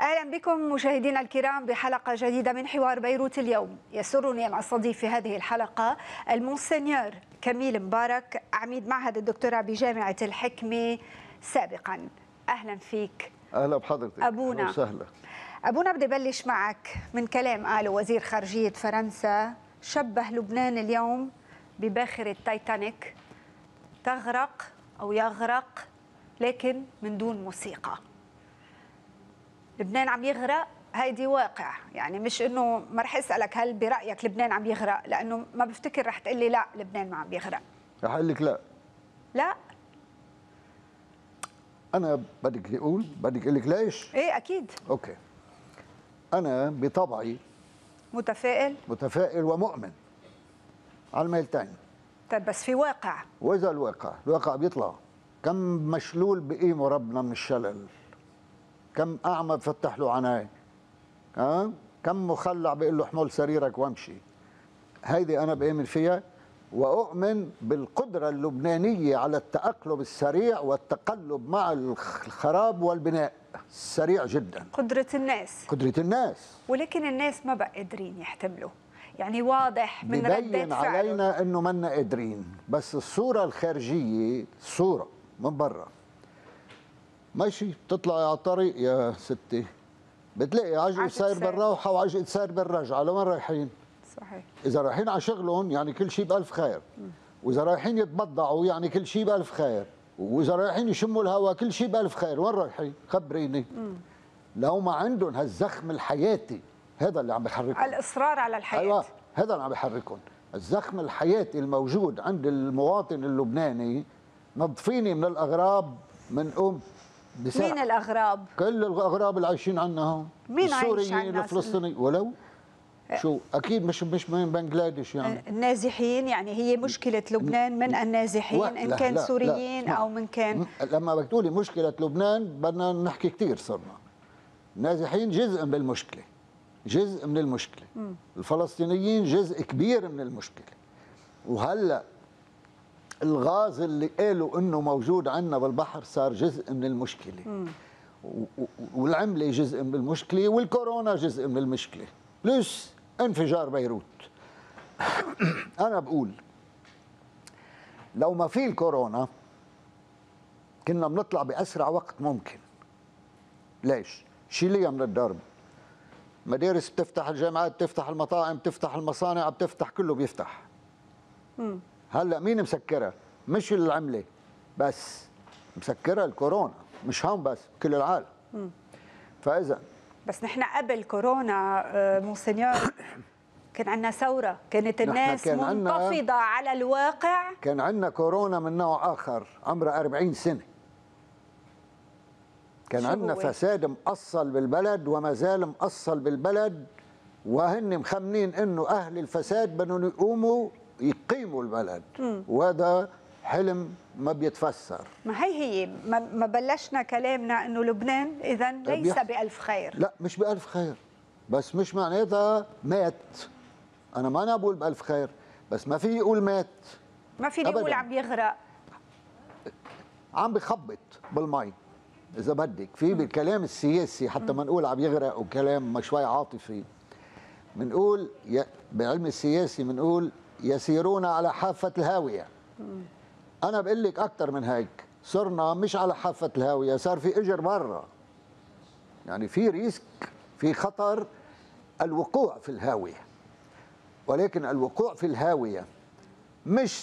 أهلا بكم مشاهدينا الكرام بحلقة جديدة من حوار بيروت اليوم. يسرني أن أستضيف في هذه الحلقة المونسنيور كميل مبارك، عميد معهد الدكتوراه بجامعة الحكمة سابقا. أهلا فيك. أهلا بحضرتك. أبونا. أهلا وسهلا. أبونا، بدي بلش معك من كلام قاله وزير خارجية فرنسا، شبه لبنان اليوم بباخرة تايتانيك تغرق أو يغرق لكن من دون موسيقى. لبنان عم يغرق، هيدي واقع، يعني مش انه ما رح اسالك هل برايك لبنان عم يغرق، لانه ما بفتكر رح تقول لي لا لبنان ما عم يغرق. رح اقول لك لا. انا بدك اقول لك ليش؟ ايه اكيد. اوكي. انا بطبعي متفائل ومؤمن على الميلتين. طيب بس في واقع، واذا الواقع بيطلع كم مشلول بقيمه ربنا من الشلل، كم أعمى بفتح له عناية، كم مخلع بيقول له احمل سريرك وامشي. هيدي أنا بآمن فيها، وأؤمن بالقدرة اللبنانية على التأقلم السريع والتقلب مع الخراب والبناء السريع جدا. قدرة الناس. ولكن الناس ما بقى قادرين يحتملوا، يعني واضح من ردات ببين فعلهم علينا إنه منا قادرين، بس الصورة الخارجية صورة من برا. ماشي، بتطلعي على الطريق يا ستي بتلاقي عجقة ساير بالروحة وعجقة ساير بالرجعة. لوين رايحين؟ صحيح. إذا رايحين على شغلهم يعني كل شيء بألف خير، وإذا رايحين يتبضعوا يعني كل شيء بألف خير، وإذا رايحين يشموا الهواء كل شيء بألف خير. وين رايحين؟ خبريني. لو ما عندهم هالزخم الحياتي، هذا اللي عم بيحركهم. الإصرار على الحياة. أيوة، هذا اللي عم بيحركهم. الزخم الحياتي الموجود عند المواطن اللبناني. نظفيني من الأغراب من بسرعة. مين الأغراب؟ كل الأغراب اللي عايشين عنا هون. مين السوريين الفلسطينيين ولو شو أكيد مش من بنغلاديش يعني. النازحين، يعني هي مشكلة لبنان من النازحين إن كان سوريين أو من كان. لما بتقولي مشكلة لبنان بدنا نحكي كثير. صرنا النازحين جزء من المشكلة، الفلسطينيين جزء كبير من المشكلة. وهلأ الغاز اللي قالوا انه موجود عندنا بالبحر صار جزء من المشكله، والعمله جزء من المشكله، والكورونا جزء من المشكله، بلس انفجار بيروت. انا بقول لو ما في الكورونا كنا بنطلع باسرع وقت ممكن. ليش؟ شيليها من الدرب. مدارس بتفتح، الجامعات بتفتح، المطاعم بتفتح، المصانع بتفتح، كله بيفتح. هلا مين مسكرها؟ مش العمله بس، مسكرها الكورونا، مش هون بس، كل العالم. فاذا بس نحن قبل كورونا مونسنيور كان عندنا ثوره، كانت الناس منتفضه على الواقع. كان عندنا كورونا من نوع اخر عمرها 40 سنه. كان عندنا فساد مأصل بالبلد وما زال مأصل بالبلد، وهن مخمنين انه اهل الفساد بدهم يقوموا يقيموا البلد، وهذا حلم ما بيتفسر. ما هي ما بلشنا كلامنا انه لبنان اذا ليس بألف خير. لا مش بألف خير، بس مش معناتها مات. انا ما بقول بألف خير، بس ما في يقول مات. ما في يقول عم يغرق، عم بخبط بالمي اذا بدك. في بالكلام السياسي حتى ما نقول عم يغرق وكلام شوي عاطفي، بنقول بعلم السياسي بنقول يسيرون على حافة الهاوية. أنا بقول لك أكثر من هيك، صرنا مش على حافة الهاوية، صار في إجر برا. يعني في ريسك، في خطر الوقوع في الهاوية. ولكن الوقوع في الهاوية مش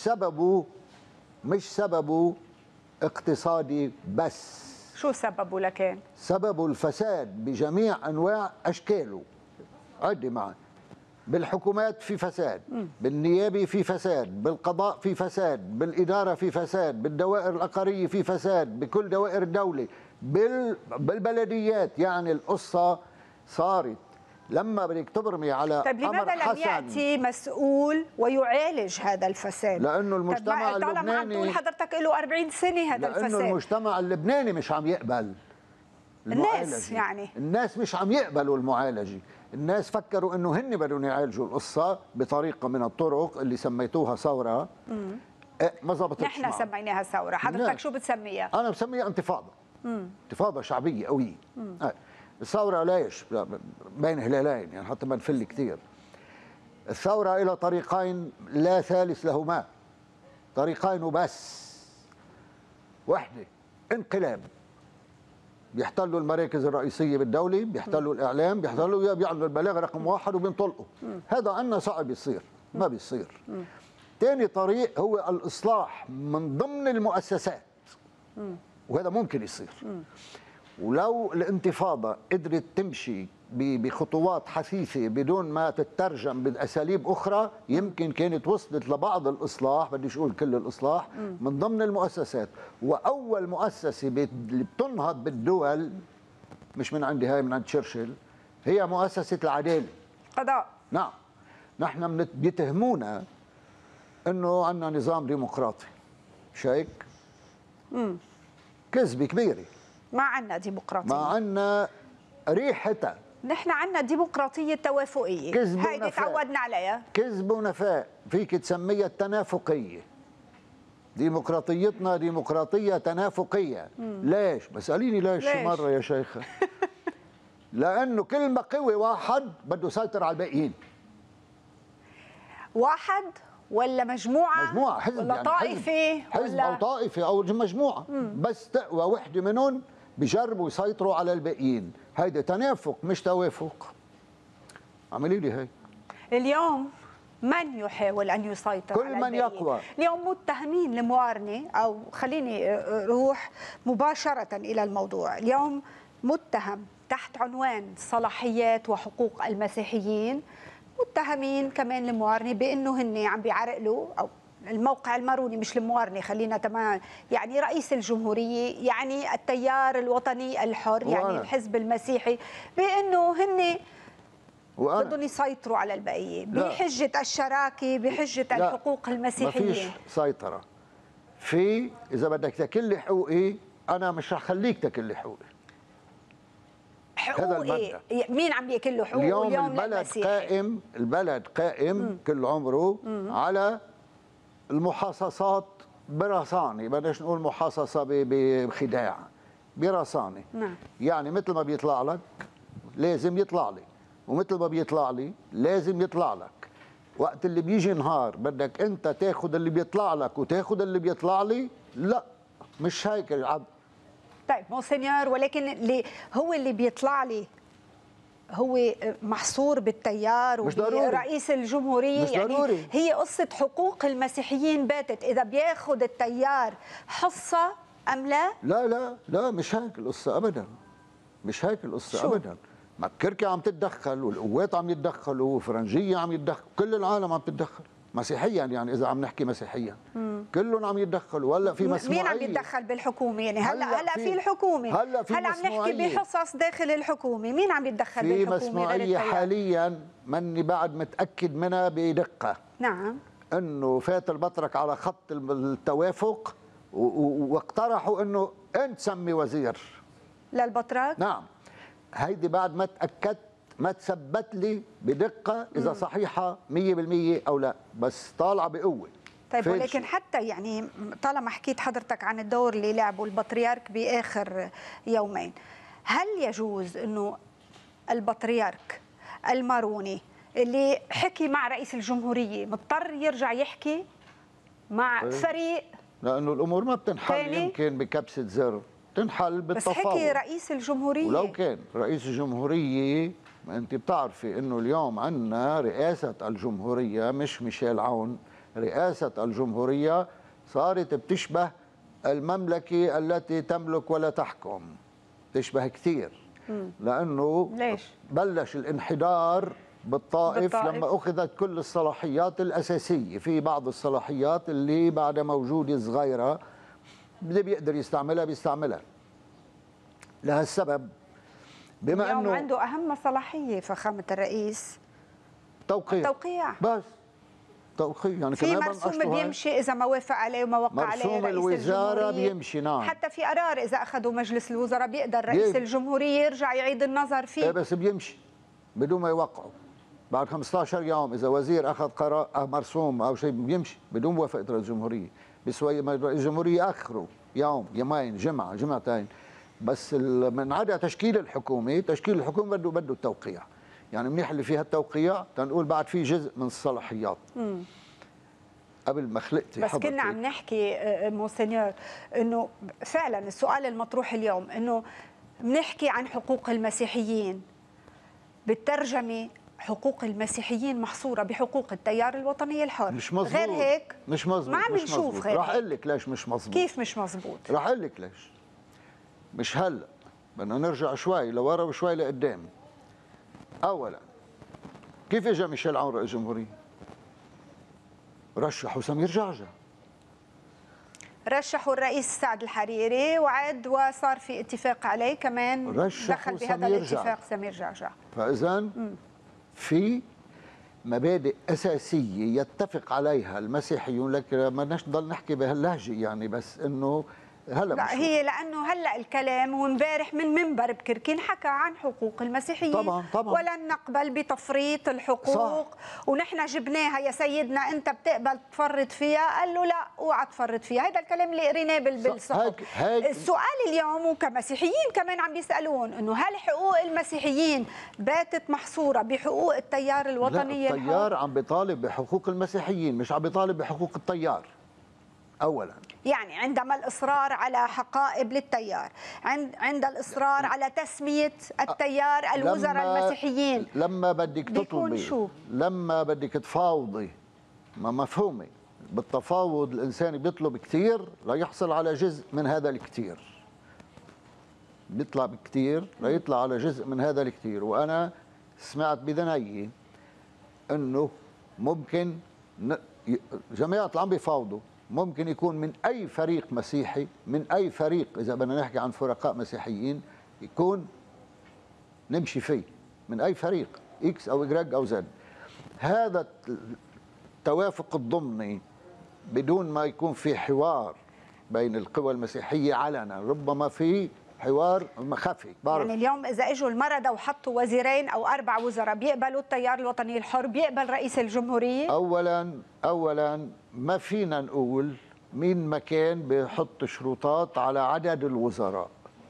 سببه اقتصادي بس. شو سببه لكان؟ سببه الفساد بجميع أنواع أشكاله. عدي معي. بالحكومات في فساد، بالنيابة في فساد، بالقضاء في فساد، بالإدارة في فساد، بالدوائر العقارية في فساد، بكل دوائر الدولة، بالبلديات. يعني القصة صارت لما بدك تبرمي على طيب لماذا لم يأتي مسؤول ويعالج هذا الفساد؟ لأنه المجتمع اللبناني، طالما عم تقول حضرتك له 40 سنة هذا الفساد، لأنه المجتمع اللبناني مش عم يقبل الناس، يعني الناس مش عم يقبلوا المعالجة. الناس فكروا انه هن بدهم يعالجوا القصه بطريقه من الطرق اللي سميتوها ثوره. ما زبطتش. نحن سميناها ثوره، حضرتك شو بتسميها؟ انا بسميها انتفاضه. انتفاضه شعبيه قويه. الثورة ليش؟ بين هلالين يعني حتى ما نفل كثير. الثورة إلى طريقين لا ثالث لهما، طريقين وبس. وحدة انقلاب، بيحتلوا المراكز الرئيسية بالدولة، بيحتلوا الإعلام، بيعملوا البلاغ رقم 1 وبينطلقوا. هذا عنا صعب يصير، ما بيصير. ثاني طريق هو الإصلاح من ضمن المؤسسات، وهذا ممكن يصير. ولو الانتفاضة قدرت تمشي بخطوات حثيثة بدون ما تترجم بأساليب أخرى، يمكن كانت وصلت لبعض الإصلاح، بديش أقول كل الإصلاح، من ضمن المؤسسات. وأول مؤسسة اللي بتنهض بالدول، مش من عندي، هاي من عند تشرشل، هي مؤسسة العدالة، قضاء. نعم. نحن بيتهمونا أنه عندنا نظام ديمقراطي، شايك؟ كذبة كبيرة. ما عندنا ديمقراطية، ما عندنا ريحتها. نحن عندنا ديمقراطية توافقية، كذب هيدي تعودنا عليها. كذب ونفاق، فيك تسميها التنافقية. ديمقراطيتنا ديمقراطية تنافقية. ليش؟ بسأليني ليش مرة يا شيخة؟ لأنه كل ما قوي واحد بده يسيطر على الباقيين. واحد ولا مجموعة؟ مجموعة، حزب ولا يعني طائفة، حزب أو طائفة أو مجموعة. بس تقوى وحدة منهم بيجربوا يسيطروا على الباقيين. هيدا تنافق مش توافق. اعملي لي هيك. اليوم من يحاول أن يسيطر كل على من الباقيين؟ يقوى. اليوم متهمين الموارنة، أو خليني أروح مباشرة إلى الموضوع. اليوم متهم تحت عنوان صلاحيات وحقوق المسيحيين، متهمين كمان الموارنة بأنه هن عم بيعرقلوا، أو الموقع الماروني مش الموارنة، خلينا تمام، يعني رئيس الجمهورية، يعني التيار الوطني الحر، يعني الحزب المسيحي، بأنه هن بدهم يسيطروا على البقية بحجة الشراكة، بحجة الحقوق المسيحية. ما فيش سيطرة. في إذا بدك تاكل لي حقوقي أنا مش رح خليك تاكل لي حقوقي. حقوقي مين عم ياكل له حقوقه؟ اليوم البلد قائم كل عمره على المحاصصات برصانة، بدناش نقول محاصصة بخداع، برصانة. نعم. يعني مثل ما بيطلع لك لازم يطلع لي، ومثل ما بيطلع لي لازم يطلع لك. وقت اللي بيجي نهار بدك انت تاخذ اللي بيطلع لك وتاخذ اللي بيطلع لي، لا مش هيك العدل. طيب مونسينيور، ولكن اللي بيطلع لي هو محصور بالتيار ورئيس الجمهورية، مش يعني ضروري. هي قصة حقوق المسيحيين باتت إذا بياخذ التيار حصة أم لا؟ لا لا لا، مش هيك القصة أبدا، مش هيك القصة أبدا. ما التركيا عم تتدخل، والقوات عم يتدخلوا، وفرنجية عم يتدخل، كل العالم عم تتدخل مسيحيا، يعني إذا عم نحكي مسيحيا كلهم عم يتدخلوا. ولا في مسموعية. مين عم يتدخل بالحكومة؟ يعني هلا في الحكومة، هلا عم نحكي بحصص داخل الحكومة، مين عم يتدخل بالحكومة؟ في مسموعية حاليا ماني بعد متأكد منها بدقة. نعم. انه فات البطرك على خط التوافق واقترحوا انه انت سمي وزير للبطرك. نعم. هيدي بعد ما تأكدت، ما تثبت لي بدقة إذا صحيحة 100% أو لا، بس طالعة بقوة. طيب ولكن حتى يعني طالما حكيت حضرتك عن الدور اللي لعبه البطريرك بآخر يومين، هل يجوز أنه البطريرك الماروني اللي حكي مع رئيس الجمهورية مضطر يرجع يحكي مع فريق؟ لأنه الأمور ما بتنحل يمكن بكبسة زر، تنحل بالتفاوض. بس حكي رئيس الجمهورية. ولو كان رئيس الجمهورية، ما أنت بتعرفي إنه اليوم عندنا رئاسة الجمهورية مش ميشيل عون، رئاسة الجمهورية صارت بتشبه المملكة التي تملك ولا تحكم، تشبه كثير. لأنه ليش؟ بلش الانحدار بالطائف لما أخذت كل الصلاحيات الأساسية. في بعض الصلاحيات اللي بعدها موجودة صغيرة اللي بيقدر يستعملها بيستعملها. لهالسبب بما انه عنده اهم صلاحيه فخامه الرئيس توقيع بس توقيع، يعني في مرسوم بيمشي اذا ما وافق عليه وما وقع عليه مرسوم الوزاره بيمشي. نعم. حتى في قرار اذا اخذوا مجلس الوزراء بيقدر رئيس الجمهوريه يرجع يعيد النظر فيه. بس بيمشي بدون ما يوقعوا. بعد 15 يوم اذا وزير اخذ قرار مرسوم او شيء بيمشي بدون موافقه رئيس الجمهوريه. بس رئيس الجمهوريه اخره يوم، يومين، جمعه، جمعتين، بس من عدا تشكيل الحكومه، تشكيل الحكومه بده التوقيع. يعني منيح اللي فيها التوقيع تنقول بعد في جزء من الصلاحيات. قبل ما خلقتي بس كنا عم نحكي مونسينيور انه فعلا السؤال المطروح اليوم انه بنحكي عن حقوق المسيحيين، بالترجمه حقوق المسيحيين محصوره بحقوق التيار الوطني الحر. مش مزبوط. غير هيك مش مزبوط. ما عم نشوف غير. رح اقول لك ليش مش مزبوط. كيف مش مزبوط؟ رح اقول لك ليش. مش هلا، بدنا نرجع شوي لورا وشوي لقدام. اولا كيف اجى ميشيل عون رئيس جمهوريه؟ رشحوا سمير جعجع، رشحوا الرئيس سعد الحريري وعد وصار في اتفاق عليه كمان، دخل بهذا الاتفاق سمير جعجع. فاذا في مبادئ اساسيه يتفق عليها المسيحيون، لكن ما بدناش نضل نحكي بهاللهجه يعني، بس انه هلا لا هي لانه هلا الكلام وامبارح من منبر بكركين حكى عن حقوق المسيحيين. طبعا ولن نقبل بتفريط الحقوق. صح. ونحن جبناها يا سيدنا، انت بتقبل تفرط فيها؟ قال له لا اوعى تفرط فيها. هذا الكلام اللي قريناه بالصحف. السؤال اليوم وكمسيحيين كمان عم بيسالون انه هل حقوق المسيحيين باتت محصوره بحقوق التيار الوطني الحر؟ التيار عم بيطالب بحقوق المسيحيين، مش عم بيطالب بحقوق التيار. اولا يعني عندما الإصرار على حقائب للتيار، عند الإصرار على تسمية التيار الوزراء المسيحيين، لما بدك تطلبي، لما بدك تفاوضي، ما مفهومة بالتفاوض الإنسان بيطلب كثير ليحصل على جزء من هذا الكثير، بيطلع بكثير ليطلع على جزء من هذا الكثير. وأنا سمعت بذني أنه ممكن جماعة اللي عم بيفاوضوا ممكن يكون من أي فريق مسيحي، من أي فريق إذا بدنا نحكي عن فرقاء مسيحيين يكون نمشي فيه، من أي فريق إكس أو إجراج أو زد. هذا التوافق الضمني بدون ما يكون في حوار بين القوى المسيحية علنا، ربما في حوار خفي. يعني اليوم إذا اجوا المردة وحطوا وزيرين أو 4 وزراء بيقبلوا التيار الوطني الحر؟ بيقبل رئيس الجمهورية؟ أولا ما فينا نقول مين مكان بيحط شروطات على عدد الوزراء،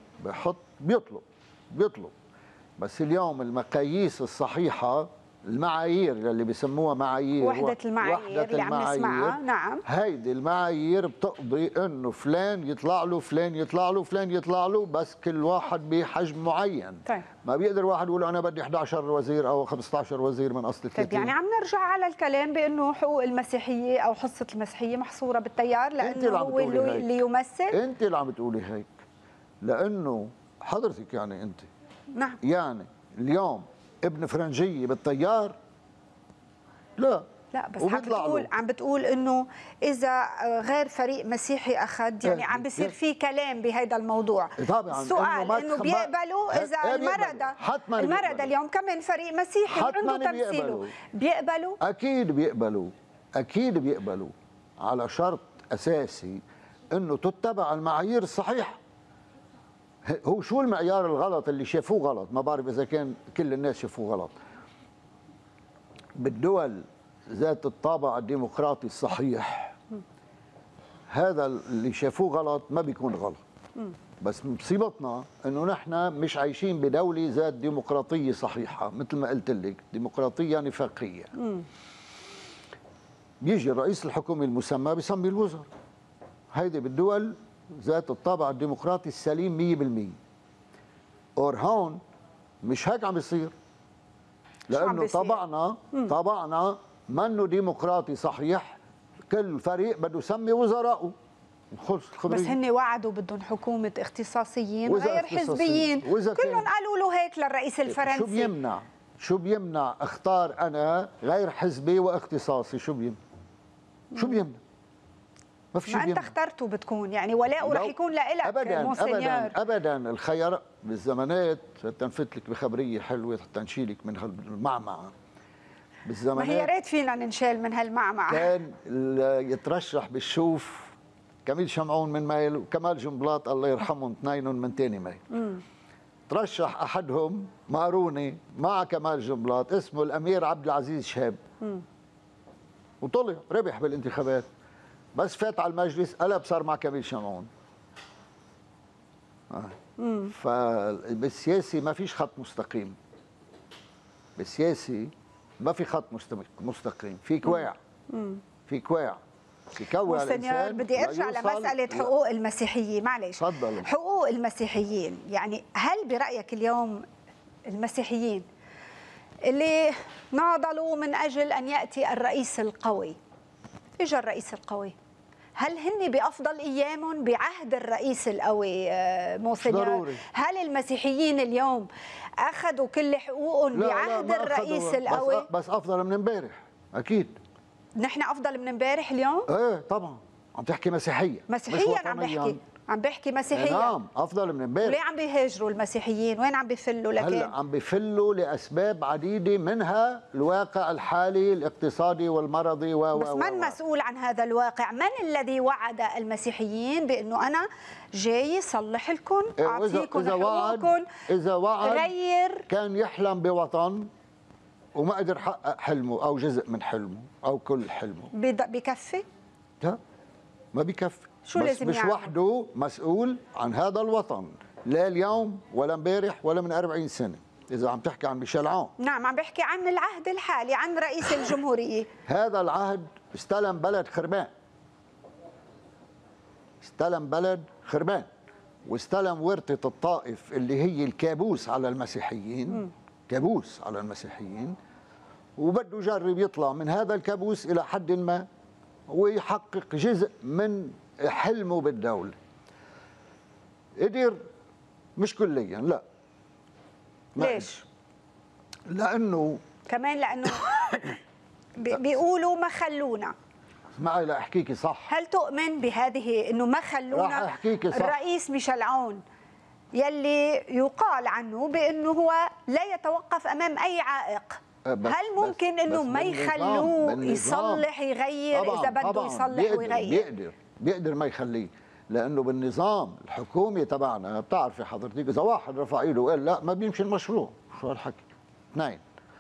بيطلب. بس اليوم المقاييس الصحيحة، المعايير اللي بيسموها معايير، وحدة المعايير اللي عم نسمعها، نعم، هيدي المعايير بتقضي انه فلان يطلع له، فلان يطلع له، فلان يطلع له، بس كل واحد بحجم معين. طيب. ما بيقدر واحد يقول انا بدي 11 وزير او 15 وزير من اصل 30. طيب يعني عم نرجع على الكلام بانه حقوق المسيحيه او حصه المسيحيه محصوره بالتيار لانه هو اللي يمثل. انت اللي عم بتقولي هيك، لانه حضرتك يعني انت، نعم، يعني اليوم ابن فرنجيه بالتيار؟ لا بس عم بتقول انه اذا غير فريق مسيحي اخذ، يعني عم بيصير في كلام بهذا الموضوع. طبعا السؤال انه بيقبلوا اذا المردة اليوم كمان فريق مسيحي وعنده تمثيله، بيقبلوا؟ اكيد بيقبلوا على شرط اساسي انه تتبع المعايير الصحيحه. هو شو المعيار الغلط اللي شافوه غلط؟ ما بعرف اذا كان كل الناس شافوه غلط. بالدول ذات الطابع الديمقراطي الصحيح، هذا اللي شافوه غلط ما بيكون غلط. بس مصيبتنا انه نحن مش عايشين بدوله ذات ديمقراطيه صحيحه، مثل ما قلت لك ديمقراطيه نفاقيه. بيجي الرئيس الحكومي المسمى بيسمي الوزراء. هيدي بالدول ذات الطابع الديمقراطي السليم 100%. هون مش هيك عم بيصير، لانه طبعنا منه ديمقراطي صحيح. كل فريق بده يسمي وزراءه. بس هن وعدوا بدهم حكومه اختصاصيين غير حزبيين، كلهم قالوا له هيك للرئيس الفرنسي. شو بيمنع اختار انا غير حزبي واختصاصي؟ شو بيمنع؟ ما في شيء ما انت اخترته بتكون يعني ولاءه رح يكون لإلك مونسينيور. ابدا الخيار بالزمانات، حتى نفت لك بخبريه حلوه حتى نشيلك من هالمعمعه. بالزمانات ما هي ريت فينا ننشال من هالمعمعه. كان يترشح بالشوف كميل شمعون من ميل وكمال جنبلاط الله يرحمهم، اثنينهم من ثاني ميل. ترشح احدهم ماروني مع كمال جنبلاط اسمه الامير عبد العزيز شهاب، وطلع ربح بالانتخابات. بس فات على المجلس قلب صار مع كميل شمعون. فبالسياسي ما فيش خط مستقيم. بالسياسي ما في خط مستقيم، في كواع. في كواع يكوع الانسان. بدي ارجع لمساله حقوق المسيحيين، معلش. تفضل. حقوق المسيحيين، يعني هل برايك اليوم المسيحيين اللي ناضلوا من اجل ان ياتي الرئيس القوي، اجى الرئيس القوي، هل هن بافضل ايامهم بعهد الرئيس القوي موسينيور؟ هل المسيحيين اليوم اخذوا كل حقوقهم بعهد الرئيس القوي؟ بس افضل من امبارح اكيد. نحن افضل من امبارح اليوم؟ ايه طبعا. عم تحكي مسيحيا عم بحكي مسيحيا. نعم افضل من امبارح. ليه عم بيهاجروا المسيحيين؟ وين عم بيفلوا؟ لكن هلا عم بيفلوا لاسباب عديده، منها الواقع الحالي الاقتصادي والمرضي بس من مسؤول عن هذا الواقع؟ من الذي وعد المسيحيين بانه انا جاي صلح لكم، اعطيكم حقوقكم؟ اذا وعد غير، كان يحلم بوطن وما قدر يحقق حلمه او جزء من حلمه او كل حلمه. بكفي؟ لا ما بكفي. شو لازم مش وحده مسؤول عن هذا الوطن، لا اليوم ولا امبارح ولا من 40 سنه. اذا عم تحكي عن ميشيل عون. نعم عم بحكي عن العهد الحالي، عن رئيس الجمهوريه. هذا العهد استلم بلد خربان. استلم بلد خربان، واستلم ورثه الطائف اللي هي الكابوس على المسيحيين. كابوس على المسيحيين، وبده يجرب يطلع من هذا الكابوس الى حد ما ويحقق جزء من حلمه بالدولة. قدر مش كليا، لا. ليش؟ لأنه بيقولوا ما خلونا. اسمعي لا احكيكي صح. هل تؤمن بهذه انه ما خلونا؟ راح احكيكي صح. الرئيس ميشيل عون يلي يقال عنه بانه هو لا يتوقف امام اي عائق، هل ممكن انه ما يخلوه يصلح يغير؟ اذا بده يصلح ويغير بيقدر ما يخليه، لانه بالنظام الحكومي تبعنا بتعرفي حضرتك اذا واحد رفع ايده وقال لا ما بيمشي المشروع. شو هالحكي؟ اثنين.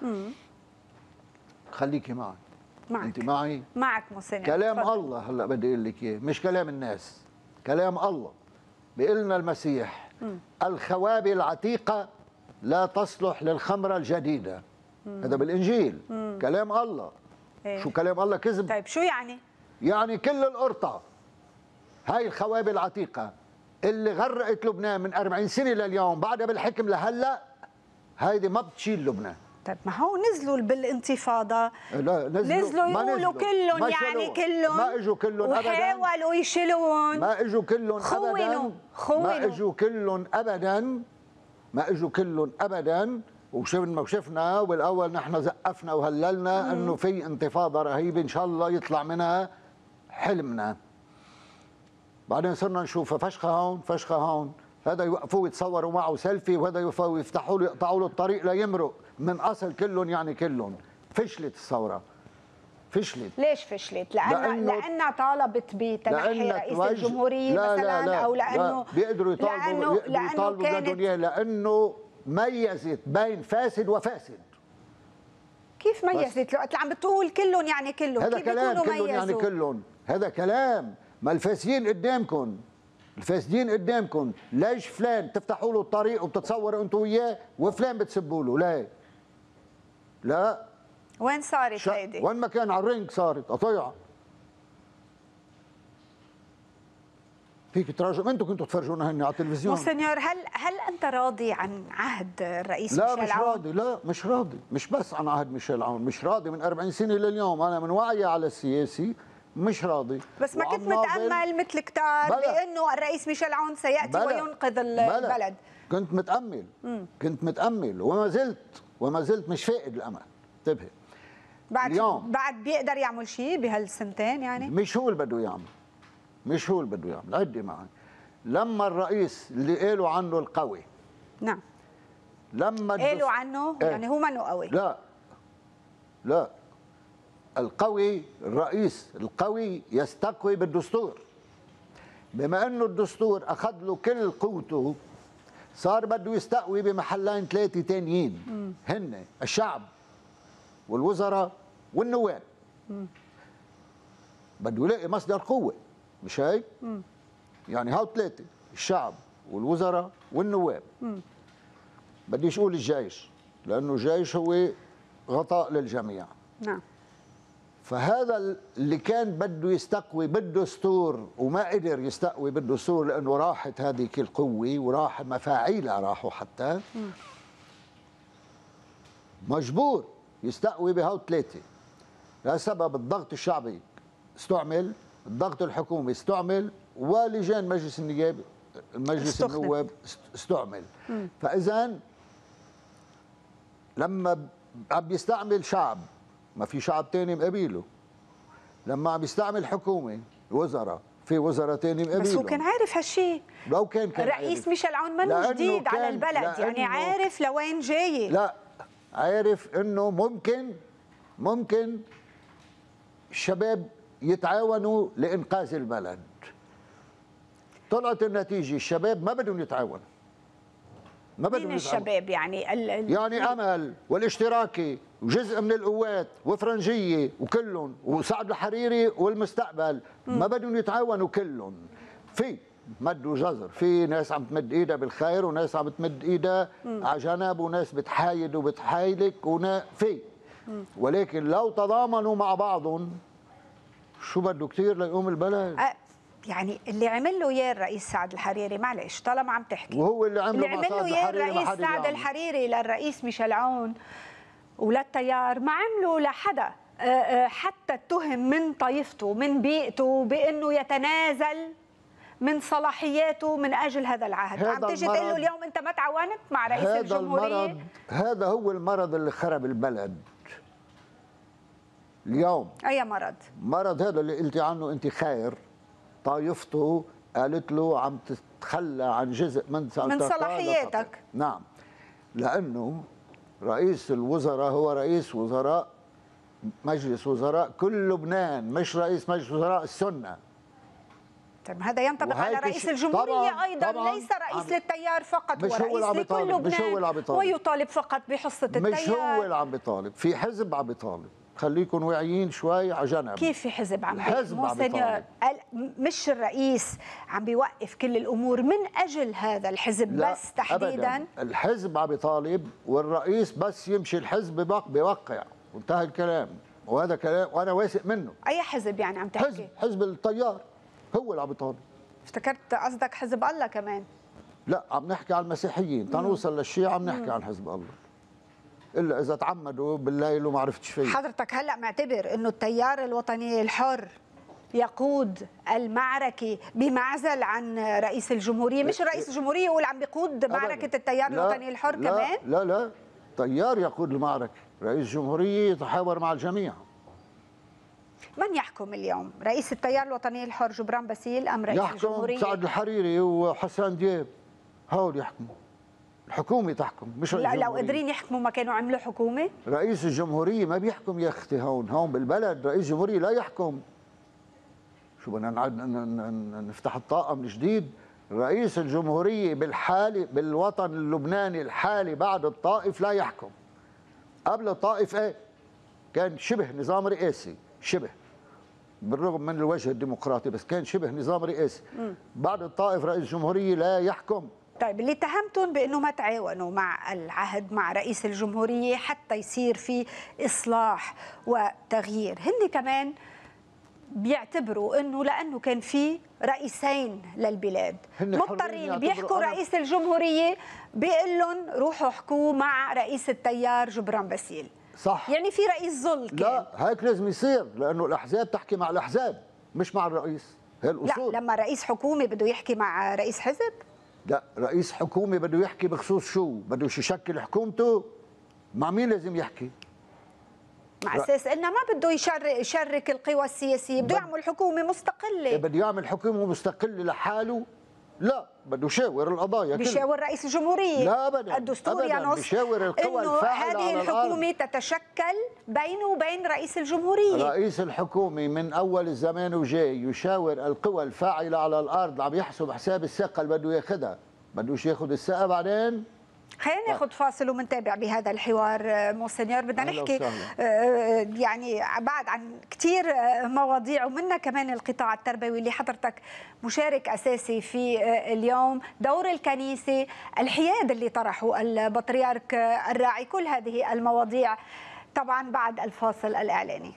خليكي معي. انت معي؟ معك موسينيور. كلام الله هلا بدي اقول لك اياه، مش كلام الناس، كلام الله. بيقول لنا المسيح الخوابي العتيقه لا تصلح للخمره الجديده. هذا بالانجيل. كلام الله. شو كلام الله كذب؟ طيب شو يعني؟ يعني كل القرطه هاي الخوابي العتيقه اللي غرقت لبنان من 40 سنه لليوم بعدها بالحكم لهلا، هيدي ما بتشيل لبنان. طيب ما هو نزلوا بالانتفاضه، لا نزلوا يقولوا كلهم، يعني كلهم ما اجوا كلهم ابدا، وحاولوا يشيلون. ما اجوا كلهم ابدا، ما اجوا كلهم ابدا، ما اجوا كلهم ابدا. وشفنا بالاول نحن زقفنا وهللنا انه في انتفاضه رهيبه ان شاء الله يطلع منها حلمنا. بعدين صرنا نشوفها فشخه هون فشخه هون، هذا يوقفوه يتصوروا معه سيلفي، وهذا يفتحوا له يقطعوا له الطريق ليمرق من اصل كلهم. يعني كلهم فشلت الثوره. فشلت. ليش فشلت؟ لأنها طالبت بتنحي رئيس الجمهورية مثلا؟ لا او لانه بيقدروا يطالبوا بدهم اياه، لانه ميزت بين فاسد وفاسد. كيف ميزت؟ لو عم بتقول كلهم يعني كلهم، هذا كيف كلام بيكونوا كلهم يعني كلهم، هذا كلام. ما الفاسدين قدامكم، الفاسدين قدامكم. ليش فلان تفتحوا له الطريق وبتتصوروا انتم وياه وفلان بتسبوا له؟ لا لا. وين صارت هيدي؟ وين ما كان على الرنج صارت قطيعه. فيك تراجعوا، انتم كنتوا تفرجونا هن على التلفزيون. موسينيور، هل انت راضي عن عهد الرئيس ميشيل عون؟ لا مش راضي، لا مش راضي، مش بس عن عهد ميشيل عون، مش راضي من 40 سنه لليوم. انا من وعي على السياسي مش راضي. بس ما كنت متامل مثل كتار بانه الرئيس ميشيل عون سياتي وينقذ البلد؟ كنت متامل وما زلت مش فاقد الامل. انتبهي. بعد بيقدر يعمل شيء بهالسنتين؟ يعني مش هو اللي بده يعمل، عدي معي. لما الرئيس اللي قالوا عنه القوي، نعم، لما قالوا عنه يعني هو منه قوي. لا القوي، الرئيس القوي يستقوي بالدستور. بما انه الدستور اخذ له كل قوته، صار بده يستقوي بمحلين ثلاثه ثانيين، هن الشعب والوزراء والنواب. بده يلاقي مصدر قوه، مش هيك؟ يعني هاو ثلاثه، الشعب والوزراء والنواب. بديش اقول الجيش لانه الجيش هو غطاء للجميع. نعم. فهذا اللي كان بده يستقوي بالدستور وما قدر يستقوي بالدستور لانه راحت هذه القوه وراح مفاعيلها راحوا حتى مجبور يستقوي بهو ثلاثه. لسبب الضغط الشعبي استعمل، الضغط الحكومي استعمل، ولجان مجلس النيابه مجلس النواب استعمل. فاذا لما عم يستعمل شعب ما في شعب تاني مقابله، لما عم يستعمل حكومه وزراء في وزراء تاني مقابله. بس هو كان عارف هالشيء. لو كان الرئيس ميشيل عون منه جديد على البلد، يعني عارف لوين جاي. لا، عارف انه ممكن الشباب يتعاونوا لانقاذ البلد. طلعت النتيجه الشباب ما بدهم يتعاونوا. ما بدهم مين الشباب يعني يعني امل والاشتراكي وجزء من القوات وفرنجيه وكلهم وسعد الحريري والمستقبل ما بدهم يتعاونوا كلهم. في مد وجزر، في ناس عم تمد ايدها بالخير وناس عم تمد ايدها على جنب وناس بتحايد وبتحايلك في ولكن لو تضامنوا مع بعضهم شو بده كثير ليقوم البلد. يعني اللي عمل له اياه الرئيس سعد الحريري، معلش طالما عم تحكي، وهو اللي عمل له اياه الرئيس سعد الحريري للرئيس ميشيل عون وللتيار ما عملوا لحدا. حتى اتهم من طائفته من بيئته بانه يتنازل من صلاحياته من اجل هذا العهد. عم تيجي تقول له اليوم انت ما تعاونت مع رئيس الجمهوريه. هذا هو المرض اللي خرب البلد اليوم. اي مرض؟ مرض هذا اللي قلتي عنه انت خير. طائفته قالت له عم تتخلى عن جزء من صلاحياتك. نعم، لانه رئيس الوزراء هو رئيس وزراء مجلس وزراء كل لبنان، مش رئيس مجلس وزراء السنه. طيب هذا ينطبق على رئيس الجمهورية أيضا. طبعاً ليس رئيس للتيار فقط، مش هو اللي عم بيطالب، مش هو اللي عم بيطالب ويطالب فقط بحصة التيار. مش هو اللي عم بيطالب، في حزب عم بيطالب. خليكم واعيين شوي على جنب. كيف في حزب عم بيطالب؟ مش الرئيس عم بيوقف كل الأمور من أجل هذا الحزب بس تحديدا؟ أبداً. الحزب عم بيطالب والرئيس بس يمشي الحزب بيوقع وانتهى الكلام. وهذا كلام وانا واثق منه. أي حزب يعني عم تحكي؟ حزب التيار هو اللي عم بيطالب. افتكرت قصدك حزب الله كمان. لا، عم نحكي عن المسيحيين. تنوصل للشيعة عم نحكي عن حزب الله، الا اذا تعمدوا بالليل وما عرفتش فيه. حضرتك هلا معتبر انه التيار الوطني الحر يقود المعركة بمعزل عن رئيس الجمهورية؟ مش رئيس الجمهورية يقول عم بيقود معركة التيار الوطني الحر كمان؟ لا، التيار يقود المعركة، رئيس الجمهورية يتحاور مع الجميع. من يحكم اليوم؟ رئيس التيار الوطني الحر جبران باسيل ام رئيس الجمهورية؟ يحكم سعد الحريري وحسان دياب، هول يحكموا. الحكومة تحكم مش رئيس الجمهورية. لو قادرين يحكموا ما كانوا عملوا حكومة؟ رئيس الجمهورية ما بيحكم يا اختي. هون بالبلد رئيس الجمهورية لا يحكم. شو بدنا نفتح الطاقة من جديد؟ رئيس الجمهورية بالحالي بالوطن اللبناني الحالي بعد الطائف لا يحكم. قبل الطائف ايه؟ كان شبه نظام رئاسي، شبه بالرغم من الوجه الديمقراطي، بس كان شبه نظام رئاسي. بعد الطائف رئيس الجمهورية لا يحكم. طيب اللي اتهمتم بانه ما تعاونوا مع العهد مع رئيس الجمهورية حتى يصير في اصلاح وتغيير، هن كمان بيعتبروا انه لانه كان في رئيسين للبلاد مضطرين بيحكوا رئيس الجمهورية بيقول لهم روحوا احكوا مع رئيس التيار جبران باسيل. صح، يعني في رئيس ظل كان. لا، هيك لازم يصير لانه الاحزاب تحكي مع الاحزاب مش مع الرئيس. هي الاصول. لا، لما رئيس حكومه بده يحكي مع رئيس حزب؟ لا، رئيس حكومه بده يحكي بخصوص شو؟ بده يشكل حكومته. مع مين لازم يحكي؟ مع اساس انه ما بده يشرك القوى السياسيه، بده يعمل حكومه مستقله. بده يعمل حكومه مستقله لحاله؟ لا، بده يشاور القضايا. بيشاور رئيس الجمهوريه؟ لا ابدا. الدستور ينص بيشاور القوى الفاعله هذه الحكومه تتشكل بينه وبين رئيس الجمهوريه. رئيس الحكومه من اول الزمان وجاي يشاور القوى الفاعله على الارض، عم يحسب حساب الثقه اللي بده ياخذها. بدوش ياخذ الثقه بعدين خلينا ناخذ فاصل ومنتابع بهذا الحوار مونسنيور. بدنا نحكي يعني بعد عن كثير مواضيع، ومنها كمان القطاع التربوي اللي حضرتك مشارك اساسي في اليوم، دور الكنيسه، الحياد اللي طرحه البطريرك الراعي، كل هذه المواضيع طبعا بعد الفاصل الاعلاني.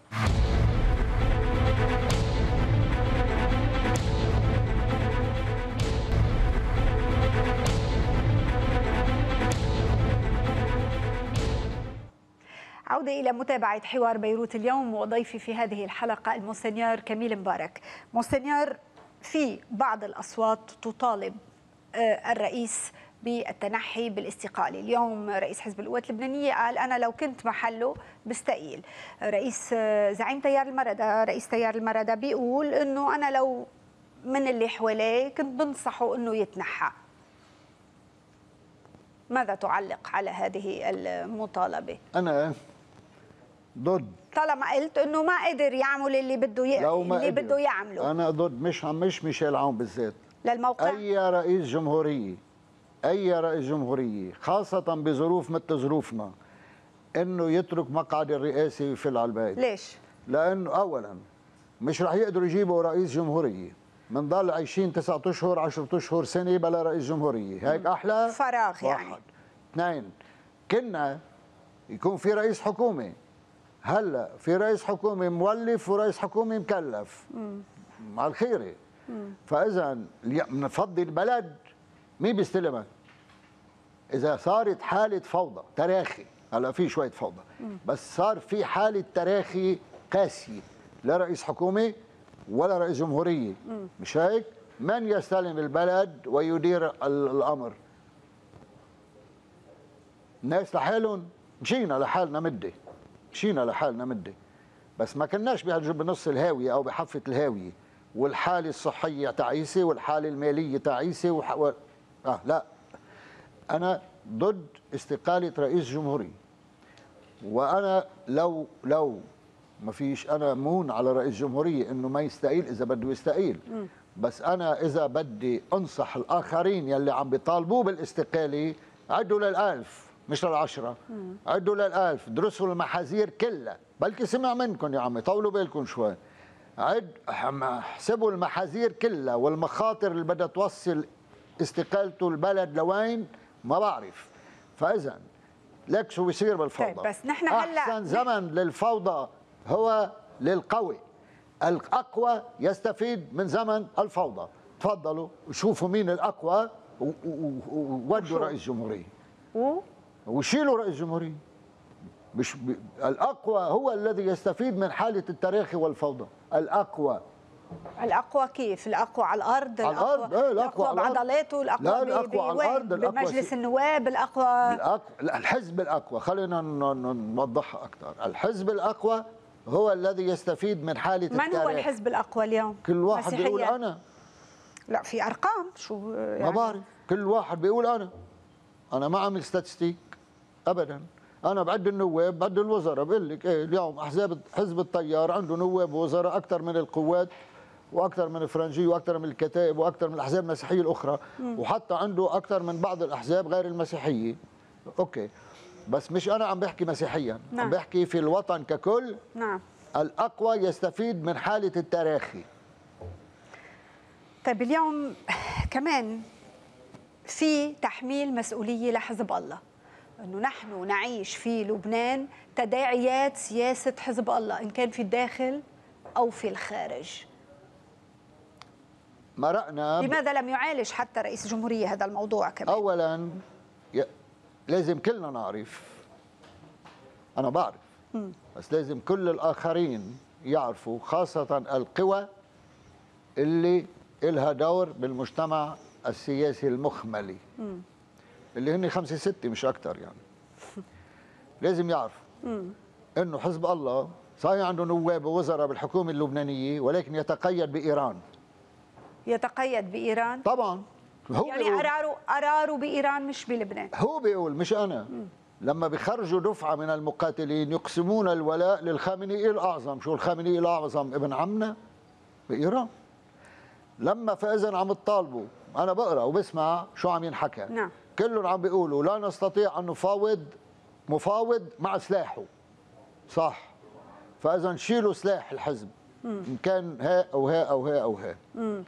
عودة إلى متابعة حوار بيروت اليوم، وضيفي في هذه الحلقة المونسنيور كميل مبارك. مونسنيور، في بعض الأصوات تطالب الرئيس بالتنحي بالاستقالة. اليوم رئيس حزب القوات اللبنانية قال أنا لو كنت محله بستقيل. رئيس زعيم تيار المردة، رئيس تيار المردة، بيقول أنه أنا لو من اللي حواليه كنت بنصحه أنه يتنحى. ماذا تعلق على هذه المطالبة؟ أنا ضد، طالما قلت انه ما قدر يعمل اللي بده يعمله. انا ضد، مش ميشيل عون بالذات، للموقع. اي رئيس جمهوريه خاصه بظروف مثل ظروفنا انه يترك مقعد الرئاسه ويفل على البيت. ليش؟ لانه اولا مش رح يقدروا يجيبوا رئيس جمهوريه، بنضل عايشين 9 اشهر 10 اشهر سنه بلا رئيس جمهوريه، هيك احلى فراغ يعني. واحد. اثنين، كنا يكون في رئيس حكومه، هلا في رئيس حكومه مولف ورئيس حكومه مكلف مع الخيره. فاذا بنفضي البلد، مين بيستلمها؟ اذا صارت حاله فوضى تراخي، هلا في شويه فوضى بس صار في حاله تراخي قاسيه، لا رئيس حكومه ولا رئيس جمهوريه، مش هيك؟ من يستلم البلد ويدير الامر؟ الناس لحالهم، مشينا لحالنا مده، بس ما كناش بنص الهاويه او بحافه الهاويه، والحاله الصحيه تعيسه والحاله الماليه تعيسه لا، انا ضد استقاله رئيس جمهوريه. وانا لو ما فيش، انا مون على رئيس جمهوريه انه ما يستقيل اذا بده يستقيل، بس انا اذا بدي انصح الاخرين يلي عم بيطالبوه بالاستقاله، عدوا لل1000 مش لل10، عدوا لل1000، درسوا المحاذير كلها، بلكي سمع منكم يا عمي، طولوا بالكم شوي، احسبوا المحاذير كلها والمخاطر اللي بدها توصل استقالته البلد لوين، ما بعرف. فاذا لك شو بيصير بالفوضى. طيب بس نحن هلا احسن زمن للفوضى هو للقوي، الاقوى يستفيد من زمن الفوضى. تفضلوا شوفوا مين الاقوى وودوا رئيس جمهوريه وشيلوا رئيس جمهوريه. مش الاقوى هو الذي يستفيد من حاله التراخي والفوضى. الاقوى كيف؟ الاقوى على الارض؟ على الارض، الاقوى بعضلاته، الاقوى لا، الاقوى على الارض، بمجلس النواب، الاقوى الحزب الاقوى. خلينا نوضحها اكثر. الحزب الاقوى هو الذي يستفيد من حاله التراخي. من هو الحزب الاقوى اليوم؟ كل واحد بيقول انا. لا، في ارقام شو يعني؟ ما بعرف، كل واحد بيقول انا ما عامل ستاتستيك ابدا. انا بعد النواب، بعد الوزراء، بقول لك ايه، اليوم احزاب حزب التيار عنده نواب ووزراء اكثر من القوات واكثر من الفرنجيه واكثر من الكتائب واكثر من الاحزاب المسيحيه الاخرى، وحتى عنده اكثر من بعض الاحزاب غير المسيحيه. اوكي، بس مش انا عم بحكي مسيحيا، نعم. عم بحكي في الوطن ككل. نعم. الاقوى يستفيد من حاله التراخي. طيب اليوم كمان في تحميل مسؤوليه لحزب الله، انه نحن نعيش في لبنان تداعيات سياسه حزب الله ان كان في الداخل او في الخارج. مرقنا لماذا لم يعالج حتى رئيس الجمهوريه هذا الموضوع كمان؟ اولا لازم كلنا نعرف، انا بعرف، بس لازم كل الاخرين يعرفوا، خاصه القوى اللي إلها دور بالمجتمع السياسي المخملي، اللي هن 5 6 مش أكتر يعني. لازم يعرفوا إنه حزب الله صحيح عنده نواب ووزراء بالحكومة اللبنانية، ولكن يتقيد بإيران. يتقيد بإيران؟ طبعا. هو يعني قراره بإيران مش بلبنان. هو بيقول مش أنا. لما بيخرجوا دفعة من المقاتلين يقسمون الولاء للخامنئي الأعظم. شو الخامنئي الأعظم؟ ابن عمنا بإيران. لما فإذا عم تطالبوا، أنا بقرأ وبسمع شو عم ينحكى. نعم. كلهم عم بيقولوا لا نستطيع أن نفاوض مفاوض مع سلاحه. صح. فإذا شيلوا سلاح الحزب إن كان ها أو ها أو ها أو ها.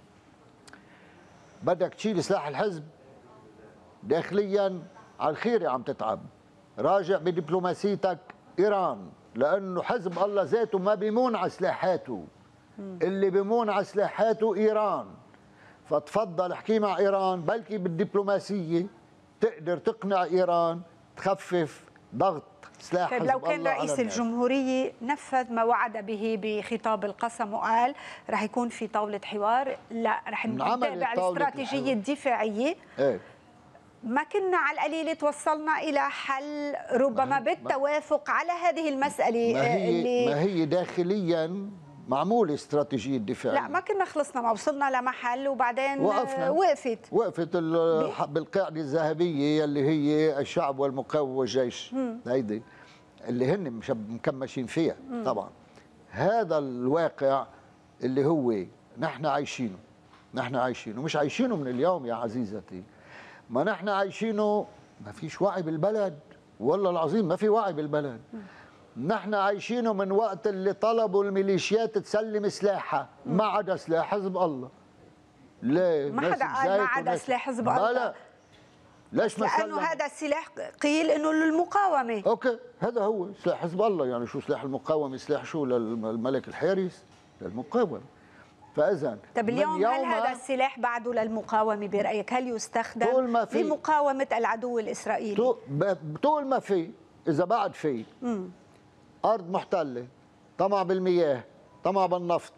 بدك تشيل سلاح الحزب داخليا على الخير عم تتعب. راجع بدبلوماسيتك إيران، لأنه حزب الله ذاته ما بيمون على سلاحاته. اللي بيمون على سلاحاته إيران. فتفضل احكي مع إيران، بلكي بالدبلوماسية تقدر تقنع إيران تخفف ضغط سلاح حزب الله. لو كان رئيس الجمهورية نفذ ما وعد به بخطاب القسم وقال رح يكون في طاولة حوار، لا رح نتابع الاستراتيجية الدفاعية. ايه؟ ما كنا على القليل توصلنا إلى حل ربما بالتوافق على هذه المسألة. ما هي داخليا معمولة استراتيجية دفاعية. لا ما كنا خلصنا، ما وصلنا لمحل وبعدين وقفت بالقاعدة الذهبية اللي هي الشعب والمقاومة والجيش. هيدي اللي هن مش مكمشين فيها. طبعا هذا الواقع اللي هو نحن عايشينه. مش عايشينه من اليوم يا عزيزتي. ما نحن عايشينه، ما فيش وعي بالبلد، والله العظيم ما في وعي بالبلد. نحن عايشينه من وقت اللي طلبوا الميليشيات تسلم سلاحها، ما عدا سلاح حزب الله. ليه؟ ما حدا قال ما عدا سلاح حزب الله. لا ليش ما سلم؟ لأنه هذا السلاح قيل انه للمقاومة. اوكي، هذا هو سلاح حزب الله. يعني شو سلاح المقاومة؟ سلاح شو للملك الحارس؟ للمقاومة. فاذا طب اليوم هل هذا السلاح بعده للمقاومة برأيك؟ هل يستخدم لمقاومة العدو الإسرائيلي؟ طول ما في، إذا بعد في أرض محتلة، طمع بالمياه، طمع بالنفط،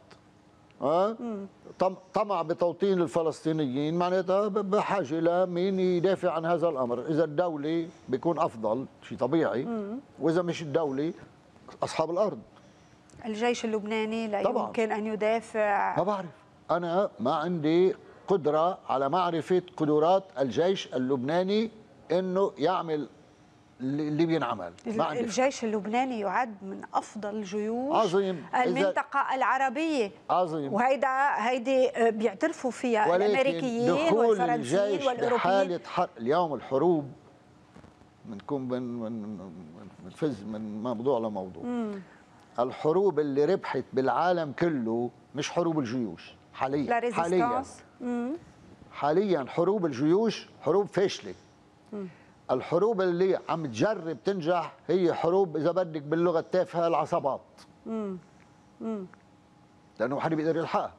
طمع بتوطين الفلسطينيين، معناتها بحاجة لمين يدافع عن هذا الأمر. إذا الدولة بيكون أفضل، شيء طبيعي، وإذا مش الدولة أصحاب الأرض. الجيش اللبناني لا طبعا يمكن أن يدافع. ما بعرف، أنا ما عندي قدرة على معرفة قدرات الجيش اللبناني إنه يعمل اللي بينعمل. الجيش اللبناني يعد من أفضل جيوش عظيم المنطقة العربية. عظيم. هيدي بيعترفوا فيها الأمريكيين والفرنسيين والأوروبيين. حالة اليوم الحروب بنكون بنفز من موضوع لموضوع. الحروب اللي ربحت بالعالم كله مش حروب الجيوش حاليا حروب الجيوش حروب فاشله. الحروب اللي عم تجرب تنجح هي حروب اذا بدك باللغه التافهه العصابات. لانه حدا بيقدر يلحقها،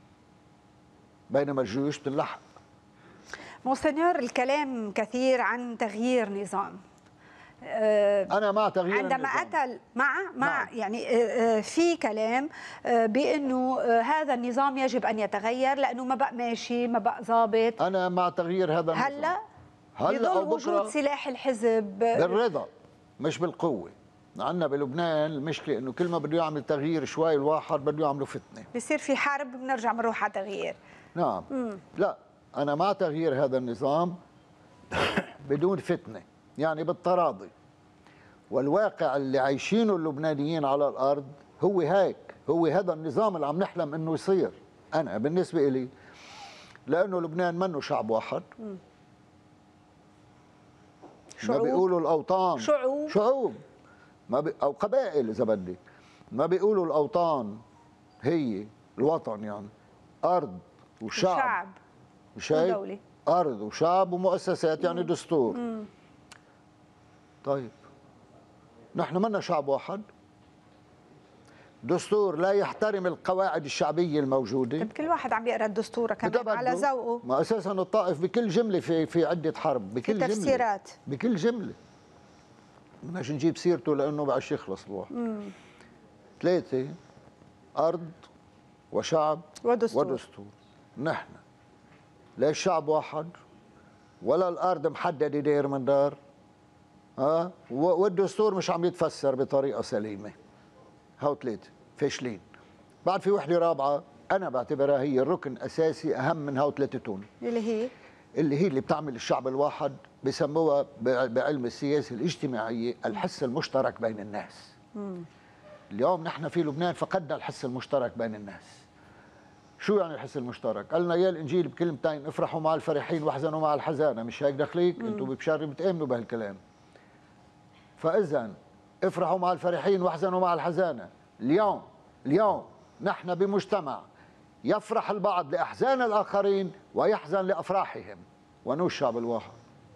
بينما الجيوش بتنلحق. مونسنيور، الكلام كثير عن تغيير نظام. أنا مع تغيير عندما أتى مع يعني في كلام بأنه هذا النظام يجب أن يتغير لأنه ما بقى ماشي، ما بقى ضابط. أنا مع تغيير هذا النظام. هلا أو وجود سلاح الحزب بالرضا مش بالقوة. عندنا بلبنان المشكلة إنه كل ما بده يعمل تغيير شوي الواحد بده يعملوا فتنة، بصير في حرب، بنرجع بنروح على تغيير. نعم. لا، أنا مع تغيير هذا النظام بدون فتنة، يعني بالتراضي. والواقع اللي عايشينه اللبنانيين على الأرض هو هيك، هو هذا النظام اللي عم نحلم إنه يصير. أنا بالنسبة إلي، لأنه لبنان منه شعب واحد، ما بيقولوا الأوطان شعوب أو قبائل إذا بدك. ما بيقولوا الأوطان هي الوطن، يعني أرض وشعب ودولة. أرض وشعب ومؤسسات، يعني دستور. طيب نحن منا شعب واحد، دستور لا يحترم القواعد الشعبية الموجودة. طيب كل واحد عم يقرأ الدستور كمان على ذوقه. ما أساسا الطائف بكل جملة في عدة حرب، بكل في تفسيرات، بكل جملة. بدناش نجيب سيرته لأنه بعش يخلص الواحد. 3 أرض وشعب ودستور. نحن لا الشعب واحد ولا الأرض محددة دير من دار، والدستور مش عم يتفسر بطريقة سليمة. هاو 3 فاشلين. بعد في وحدة رابعة أنا بعتبرها هي الركن أساسي أهم من هاو 3 تون، اللي بتعمل الشعب الواحد. بسموها بعلم السياسة الاجتماعية الحس المشترك بين الناس. اليوم نحن في لبنان فقدنا الحس المشترك بين الناس. شو يعني الحس المشترك؟ قالنا يا الانجيل بكلمتين، افرحوا مع الفرحين واحزنوا مع الحزانه، مش هيك دخليك؟ انتم ببشار بتامنوا بهالكلام. فاذا افرحوا مع الفرحين واحزنوا مع الحزانه. اليوم نحن بمجتمع يفرح البعض لاحزان الاخرين ويحزن لافراحهم، ونو الشعب الواحد.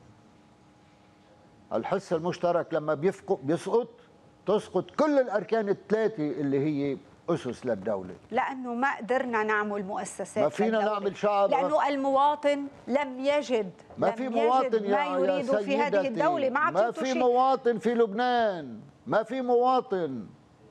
الحس المشترك لما بيسقط تسقط كل الاركان الثلاثه اللي هي اسس للدوله، لانه ما قدرنا نعمل مؤسسات، ما فينا نعمل شعب، لانه المواطن لم يجد ما في مواطن ما يريد في هذه الدوله. ما في مواطن في لبنان، ما في مواطن.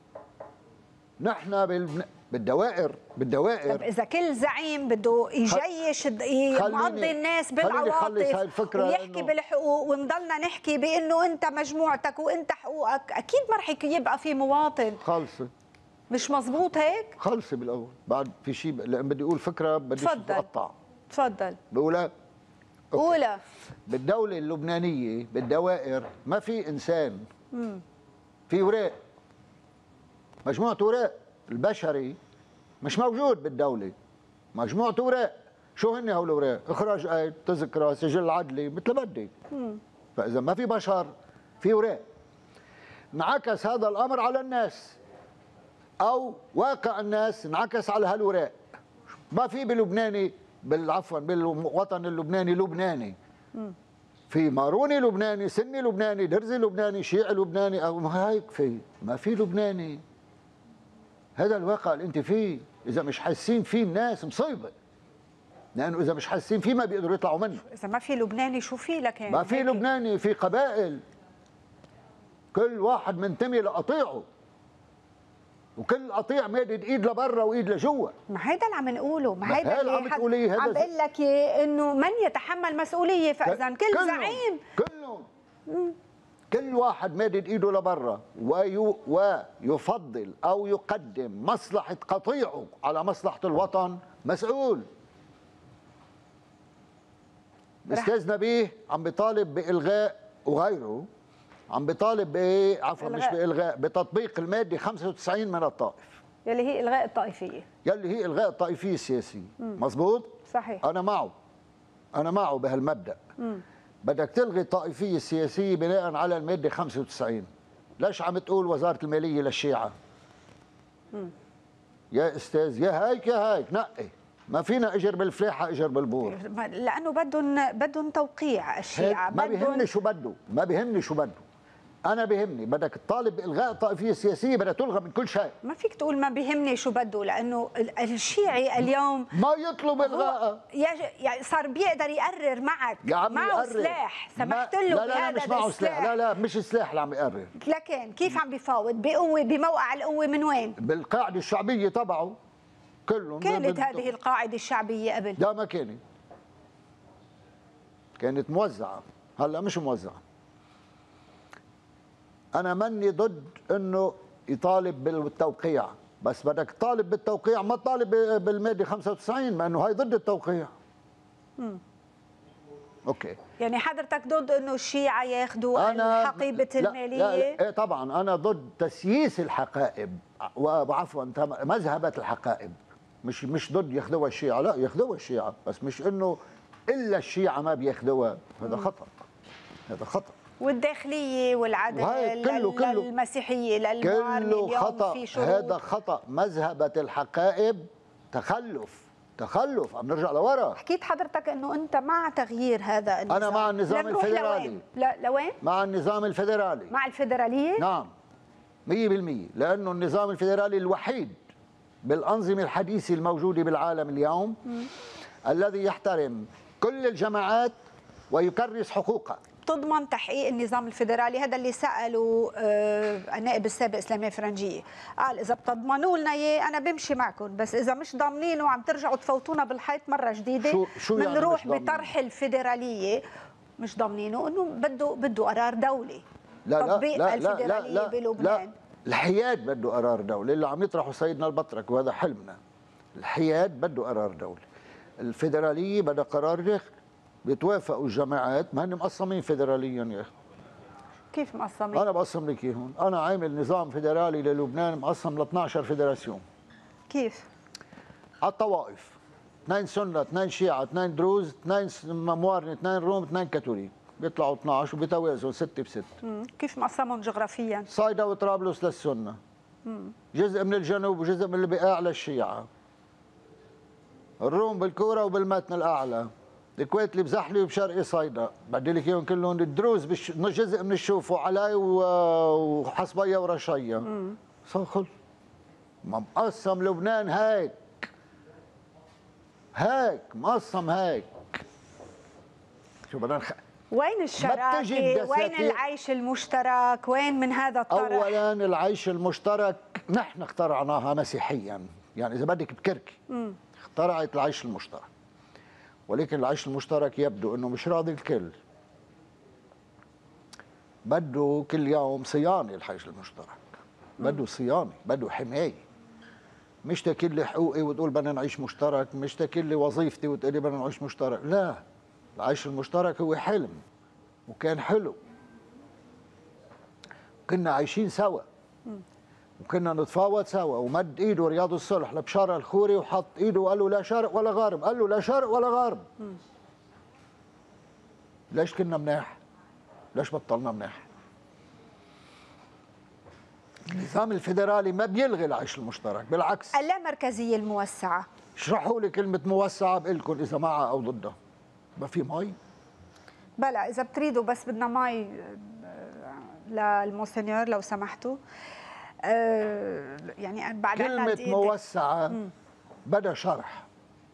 نحن بالدوائر طب اذا كل زعيم بده يجيش يمضي الناس بالعواطف ويحكي بالحقوق ونضلنا نحكي بانه انت مجموعتك وانت حقوقك، اكيد ما رح يبقى في مواطن. خلصت. مش مزبوط هيك؟ خلص بالاول، بعد في شيء لان بدي اقول فكره بدي اقطع. تفضل. بقولها. قولها. بالدوله اللبنانيه بالدوائر ما في انسان. في وراق، مجموعه وراق. البشري مش موجود بالدوله، مجموعه وراق. شو هن هول الوراق؟ اخراج قيد، تذكره، سجل عدلي، مثل ما بدك. فاذا ما في بشر في وراق. انعكس هذا الامر على الناس، او واقع الناس انعكس على هالوراق. ما في بلبناني عفوا بالوطن اللبناني لبناني. في ماروني لبناني، سني لبناني، درزي لبناني، شيعي لبناني، او هيك ما في لبناني. هذا الواقع اللي انت فيه، اذا مش حاسين فيه الناس مصيبه. لانه اذا مش حاسين فيه ما بيقدروا يطلعوا منه. اذا ما في لبناني شو في لك يعني؟ ما في لبناني، في قبائل كل واحد منتمي لقطيعه، وكل قطيع مادد ايد لبرا وايد لجوا. ما هيدا اللي عم نقوله، ما هيدا اللي عم تقوليه. عم بقول لك انه من يتحمل مسؤوليه. فاذا كل زعيم كلهم كل واحد مادد ايده لبرا ويفضل او يقدم مصلحه قطيعه على مصلحه الوطن، مسؤول. استاذ نبيه عم بيطالب بالغاء، وغيره عم بيطالب عفوا مش بالغاء، بتطبيق الماده 95 من الطائف، يلي هي الغاء الطائفيه، يلي هي الغاء الطائفيه السياسيه. مزبوط؟ صحيح. انا معه بهالمبدا. بدك تلغي الطائفيه السياسيه بناء على الماده 95. ليش عم تقول وزاره الماليه للشيعه؟ يا استاذ، يا هيك نقي. ما فينا اجر بالفلاحه اجر بالبور، لانه بدهم توقيع الشيعه. ما بيهمني شو بده. انا بيهمني بدك تطالب بالغاء الطائفيه السياسيه، بدها تلغى من كل شيء. ما فيك تقول ما بيهمني شو بده، لانه الشيعي اليوم ما يطلب الغائها. يعني صار بيقدر يقرر معك. معه سلاح، سمحت له بهذا لا مش معه سلاح. لا مش السلاح اللي عم يقرر. لكن كيف عم بيفاوض؟ بقوه، بموقع القوه. من وين؟ بالقاعده الشعبيه تبعه كلهم. كانت هذه القاعده الشعبيه قبل؟ لا ما كانت موزعه، هلا مش موزعه. أنا ماني ضد إنه يطالب بالتوقيع، بس بدك تطالب بالتوقيع، ما تطالب بالمادة 95، ما إنه هاي ضد التوقيع. أوكي. يعني حضرتك ضد إنه الشيعة ياخذوا الحقيبة المالية؟ لا طبعا أنا ضد تسييس الحقائب، وعفوا مذهبة الحقائب. مش ضد ياخذوها الشيعة، لا ياخذوها الشيعة، بس مش إنه إلا الشيعة ما بياخذوها. هذا خطأ. والداخلية والعدل للمسيحية للمعارضة كله اليوم خطأ. في شروط. هذا خطأ. مذهبة الحقائب تخلف. عم نرجع لورا. حكيت حضرتك انه انت مع تغيير هذا النظام. انا مع النظام الفيدرالي. لوين؟ مع النظام الفيدرالي. مع الفيدرالية؟ نعم 100%، لانه النظام الفيدرالي الوحيد بالانظمه الحديثه الموجوده بالعالم اليوم الذي يحترم كل الجماعات ويكرس حقوقها. تضمن تحقيق النظام الفيدرالي؟ هذا اللي سأله النائب السابق سليمان فرنجية. قال إذا بتضمنوا لنا إياه أنا بمشي معكم، بس إذا مش ضامنينه وعم ترجعوا تفوتونا بالحيط مرة جديدة بنروح يعني بطرح الفيدرالية. مش ضامنينه إنه بده قرار دولي. تطبيق الفيدرالية بلبنان. لا الحياد بده قرار دولي اللي عم يطرحه سيدنا البطرك، وهذا حلمنا. الحياد بده قرار دولي. الفيدرالية بدها قرار داخلي. بيتوافقوا الجماعات، ما هن مقسمين فيدراليا يا اخي. كيف مقسمين؟ انا بقسم لك هون، انا عامل نظام فيدرالي للبنان مقسم ل 12 فيدراسيون. كيف؟ على الطوائف، 2 سنة 2 شيعة 2 دروز 2 موارنة 2 روم 2 كاثوليك، بيطلعوا 12 وبيتوازوا 6 ب6. كيف مقسمهم جغرافيا؟ صيدا وطرابلس للسنة، جزء من الجنوب وجزء من البقاع للشيعة، الروم بالكورة وبالمتن الأعلى، الكويت اللي بزحلي وبشرقي صيدا، بدي لك اياهم كلهم، الدروز جزء من الشوف وعلاي وحصبية ورشية. خلص. ما مقسم لبنان هيك، مقسم هيك. شو بدنا وين الشراكة؟ وين العيش المشترك؟ وين من هذا الطرح؟ أولا العيش المشترك نحن اخترعناها مسيحيا، يعني إذا بدك بكركي اخترعت العيش المشترك، ولكن العيش المشترك يبدو أنه مش راضي الكل، بده كل يوم صيانة. العيش المشترك بده صيانة، بده حماية، مش تاكل لي حقوقي وتقول بدنا نعيش مشترك، مش تاكل لي وظيفتي وتقولي بدنا نعيش مشترك، لا. العيش المشترك هو حلم وكان حلو، كنا عايشين سوا وكنا نتفاوض سوا، ومد ايده رياض الصلح لبشار الخوري وحط ايده وقال له لا شرق ولا غرب، قال له لا شرق ولا غرب. ليش كنا مناح؟ ليش بطلنا مناح؟ النظام الفيدرالي ما بيلغي العيش المشترك، بالعكس. اللامركزية الموسعة، اشرحوا لي كلمة موسعة بقول لكم إذا معها أو ضدها. ما في مي؟ بلا إذا بتريدوا بس بدنا مي للمونسنيور لو سمحتوا. يعني بعد كلمة موسعة بدها شرح.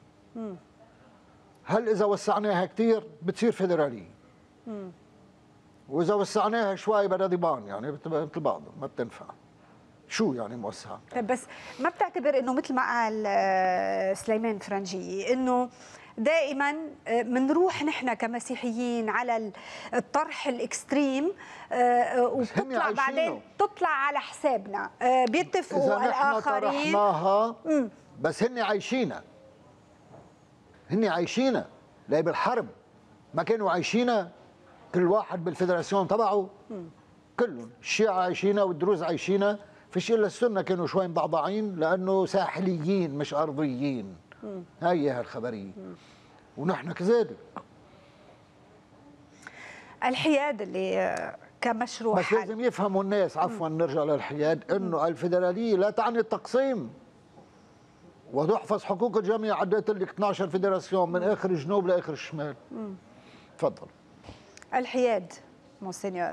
هل إذا وسعناها كثير بتصير فيدرالية؟ وإذا وسعناها شوي بدها ضبان، يعني مثل بعضهم ما بتنفع. شو يعني موسعة؟ طيب بس ما بتعتبر انه مثل ما قال سليمان فرنجي انه دائما بنروح نحن كمسيحيين على الطرح الاكستريم وبتطلع بعدين تطلع على حسابنا، بيتفقوا الاخرين إذا نحن طرحناها بس هن عايشينا، لا بالحرب ما كانوا عايشينا، كل واحد بالفدراسيون تبعه، كلهم الشيعة عايشينا والدروز عايشينا، فيش الا السنه كانوا شوي مضعضعين لانه ساحليين مش ارضيين. هي الخبريه. ونحن كذلك. الحياد اللي كمشروع بس لازم يفهموا الناس، عفوا نرجع للحياد، انه الفيدراليه لا تعني التقسيم، وتحفظ حقوق الجميع. عديت لك 12 فيدراسيون من اخر الجنوب لاخر الشمال. تفضل. الحياد مونسنيور،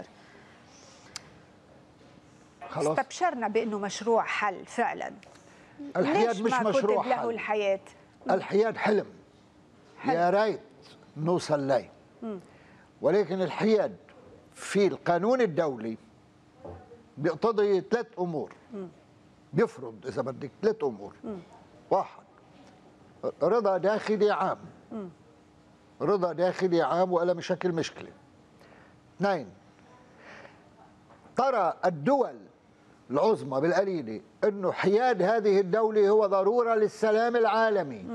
خلاص استبشرنا بانه مشروع حل فعلا. الحياد مش مشروع حل، له الحياه. الحياد حلم. يا ريت نوصل ليه، ولكن الحياد في القانون الدولي بيقتضي 3 امور، بيفرض اذا بدك 3 امور. 1 رضا داخلي عام، رضا داخلي عام ولا مشكل مشكله. 2 ترى الدول العظمى بالقليله انه حياد هذه الدوله هو ضروره للسلام العالمي.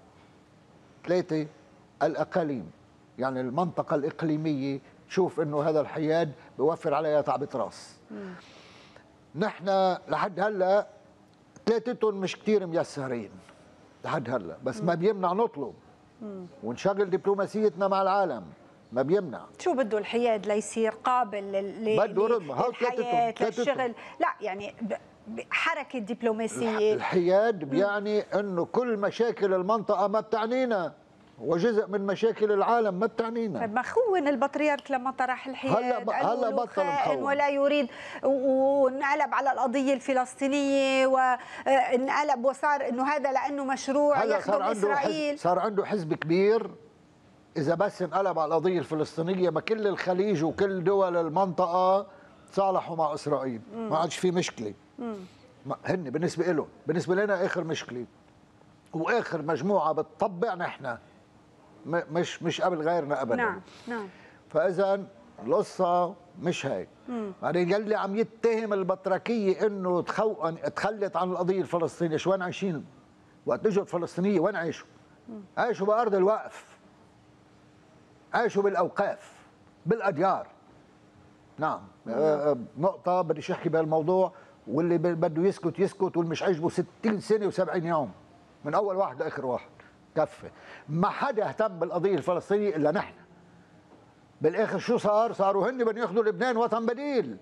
3 الاقاليم، يعني المنطقه الاقليميه تشوف انه هذا الحياد بيوفر عليها تعبة راس. نحن لحد هلا 3 مش كثير ميسرين لحد هلا، بس ما بيمنع نطلب ونشغل دبلوماسيتنا مع العالم، ما بيمنع. شو بده الحياد ليصير قابل للحياة للشغل؟ لا يعني حركة دبلوماسية. الحياد بيعني انه كل مشاكل المنطقة ما بتعنينا، وجزء من مشاكل العالم ما بتعنينا. طيب ما خون البطريرك لما طرح الحياد، هلا بطل مخون ولا يريد، وانقلب على القضية الفلسطينية وانقلب وصار انه هذا لانه مشروع يخدم اسرائيل. صار عنده حزب كبير. إذا بس انقلب على القضية الفلسطينية ما كل الخليج وكل دول المنطقة تصالحوا مع إسرائيل، ما عادش في مشكلة. هن بالنسبة لهم، بالنسبة لنا آخر مشكلة وآخر مجموعة بتطبع نحن، مش قبل غيرنا أبدا. نعم. فإذا القصة مش هيك. بعدين يلي عم يتهم البطركية إنه تخلت عن القضية الفلسطينية، شو وين عايشين؟ وقت اجوا الفلسطينية وين عايشوا؟ عايشوا بأرض الوقف، عايشوا بالأوقاف، بالأديار. نعم. نقطة بديش أحكي بهالموضوع، واللي بده يسكت يسكت، واللي مش عاجبه 60 سنة و70 يوم. من اول واحد لاخر واحد، كفي. ما حدا اهتم بالقضيه الفلسطينيه الا نحن. بالاخر شو صار؟ صاروا هن بدهم ياخذوا لبنان وطن بديل.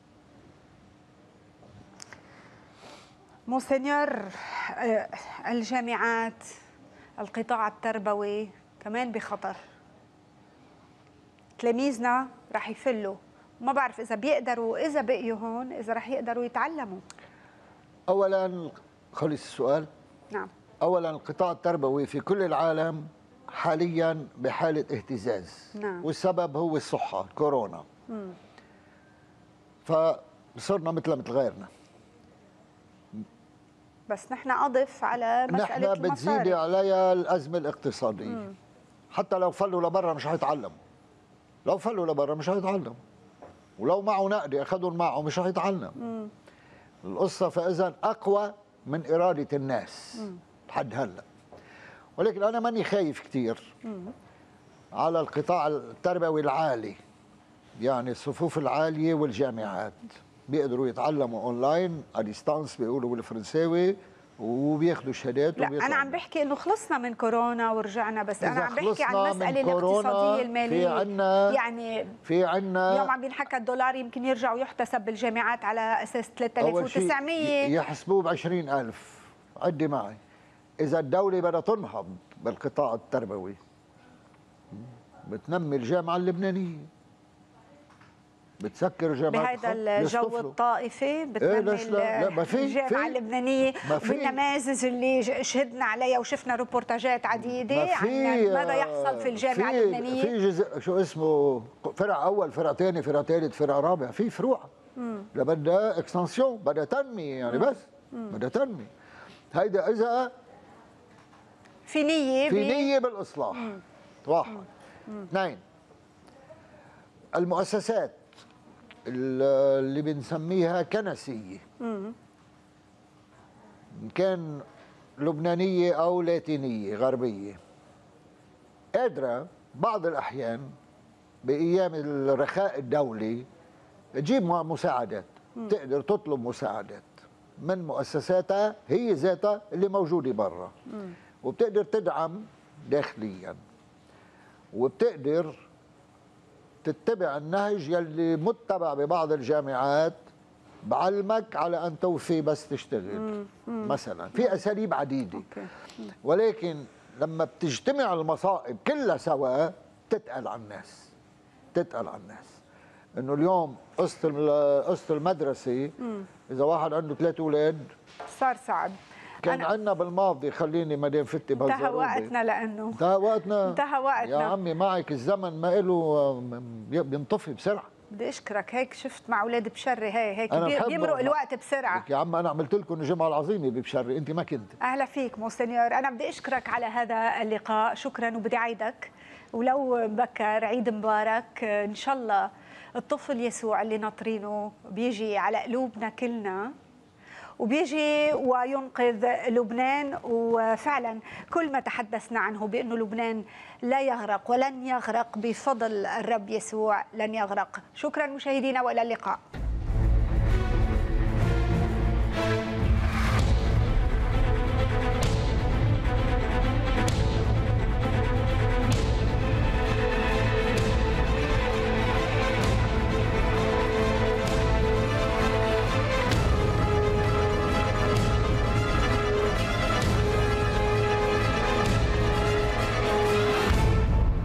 مونسينيور، الجامعات، القطاع التربوي كمان بخطر. تلاميذنا رح يفلوا، ما بعرف اذا بيقدروا، اذا بقيوا هون اذا رح يقدروا يتعلموا. اولا خلص السؤال. نعم. اولا القطاع التربوي في كل العالم حاليا بحاله اهتزاز. نعم. والسبب هو الصحه، كورونا. فصرنا مثل غيرنا. بس نحن اضف على مساله نحن بتزيدي عليها الازمه الاقتصاديه. حتى لو فلوا لبرا مش هيتعلموا. لو فلوا لبرا مش هيتعلموا. ولو معه نقدي اخذهم معه مش هيتعلم. القصه فاذا اقوى من اراده الناس لحد هلا. ولكن انا ماني خايف كثير على القطاع التربوي العالي، يعني الصفوف العاليه والجامعات بيقدروا يتعلموا اونلاين اديستانس بيقولوا بالفرنساوي وبياخذوا شهادات. لا انا عم بحكي انه خلصنا من كورونا ورجعنا، بس انا عم بحكي عن المساله الاقتصاديه الماليه. يعني في عنا اليوم عم بينحكى الدولار يمكن يرجع ويحتسب بالجامعات على اساس 3900 يحسبوه ب 20,000. عدي معي، اذا الدوله بدها تنهض بالقطاع التربوي بتنمي الجامعه اللبنانيه، بتسكر جامعات بهذا الجو الطائفي، بتنمي الجامعه اللبنانيه بالنماذج اللي شهدنا عليها وشفنا روبورتاجات عديده عن ماذا يحصل في الجامعه اللبنانيه. في جزء شو اسمه فرع اول، فرع ثاني، فرع ثالث، فرع رابع، في فروع بدها اكستنسيون، بدها تنميه يعني. بس بدها تنميه. هيدا اذا في نيه بالاصلاح. واحد. اثنين، المؤسسات اللي بنسميها كنسيه، إن كان لبنانيه او لاتينيه غربيه، قادره بعض الاحيان بايام الرخاء الدولي تجيب مساعدات، تقدر تطلب مساعدات من مؤسساتها هي ذاتها اللي موجوده برا، وبتقدر تدعم داخليا، وبتقدر تتبع النهج يلي متبع ببعض الجامعات، بعلمك على ان توفي بس تشتغل. مثلا في اساليب عديده. ولكن لما بتجتمع المصائب كلها سوا تتقل على الناس. تتقل على الناس انه اليوم قصه المدرسه اذا واحد عنده 3 اولاد صار صعب. كان عندنا بالماضي، خليني مدام فتي بهالزروبه، انتهى وقتنا، لانه انتهى وقتنا يا عمي. معك الزمن ما له بينطفي بسرعه. بدي اشكرك، هيك شفت مع اولاد بشري هيك بيمرق الوقت بسرعه. يا عم انا عملت لكم الجمعه العظيمه ببشري، انت ما كنت. اهلا فيك مونسينيور، انا بدي اشكرك على هذا اللقاء، شكرا، وبدي اعيدك ولو بكر عيد مبارك ان شاء الله. الطفل يسوع اللي ناطرينه بيجي على قلوبنا كلنا وبيجي وينقذ لبنان. وفعلا كل ما تحدثنا عنه بأنه لبنان لا يغرق ولن يغرق بفضل الرب يسوع، لن يغرق. شكرا مشاهدينا وإلى اللقاء.